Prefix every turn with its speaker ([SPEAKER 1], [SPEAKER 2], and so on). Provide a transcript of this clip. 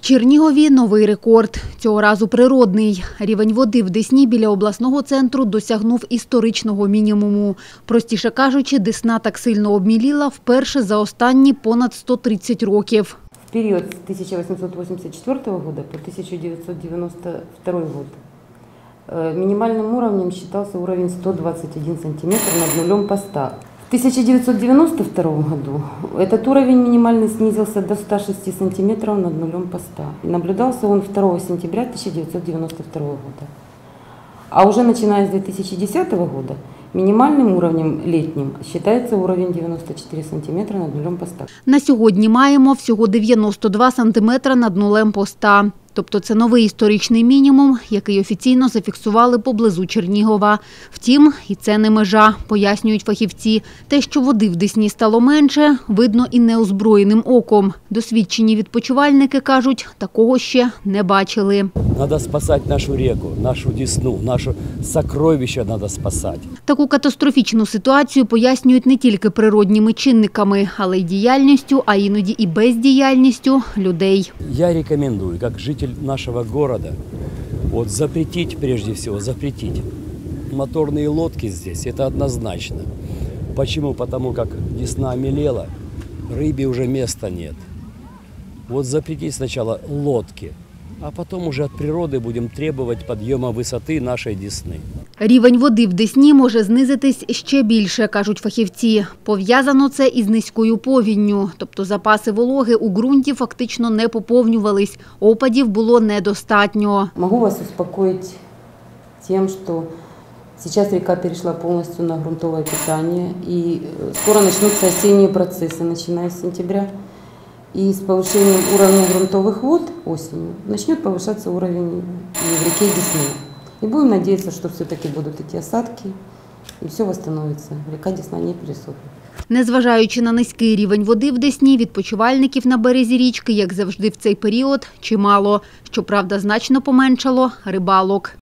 [SPEAKER 1] Чернігові новий рекорд. Цього разу природний. Рівень води в Десні біля обласного центру досягнув історичного мінімуму. Простіше кажучи, Десна так сильно обміліла вперше за останні понад 130 років.
[SPEAKER 2] В период с 1884 года по 1992 год минимальным уровнем считался уровень 121 сантиметр над нулем поста. В 1992 году этот уровень минимальный снизился до 106 сантиметров над нулем поста. Наблюдался он 2 сентября 1992 года. А уже начиная с 2010 года минимальным уровнем летним считается уровень 94 сантиметра над нулем поста.
[SPEAKER 1] На сьогодні маємо всього 92 сантиметра над нулем поста. Тобто це новий історичний мінімум, який офіційно зафіксували поблизу Чернігова. Втім, і це не межа, пояснюють фахівці. Те, що води в Десні стало менше, видно і неозброєним оком. Досвідчені відпочивальники кажуть, такого ще не бачили.
[SPEAKER 3] Треба спасати нашу ріку, нашу Десну, наше сокровище треба спасати.
[SPEAKER 1] Таку катастрофічну ситуацію пояснюють не тільки природніми чинниками, але й діяльністю, а іноді і бездіяльністю людей.
[SPEAKER 3] Я рекомендую, як житель нашего города, запретить, прежде всего, запретить моторные лодки здесь, это однозначно. Почему? Потому как Десна омелела, рыбе уже места нет. Запретить сначала лодки, а потом уже от природы будем требовать подъема высоты нашей Десны.
[SPEAKER 1] Рівень води в Десні може знизитись ще більше, кажуть фахівці. Пов'язано це із низькою повінню. Тобто запаси вологи у ґрунті фактично не поповнювались. Опадів було недостатньо.
[SPEAKER 2] Могу вас успокоить тем, что сейчас река перешла полностью на грунтовое питание. И скоро начнутся осенние процессы, начиная с сентября. И с повышением уровня грунтовых вод осенью начнет повышаться уровень в реке Десны. И будем надеяться, что все-таки будут эти осадки, и все восстановится. Река Десна не пересохнет.
[SPEAKER 1] Незважаючи на низький рівень води в Десні, відпочивальників на березі річки, як завжди в цей період, чимало. Щоправда, значно поменшало рибалок.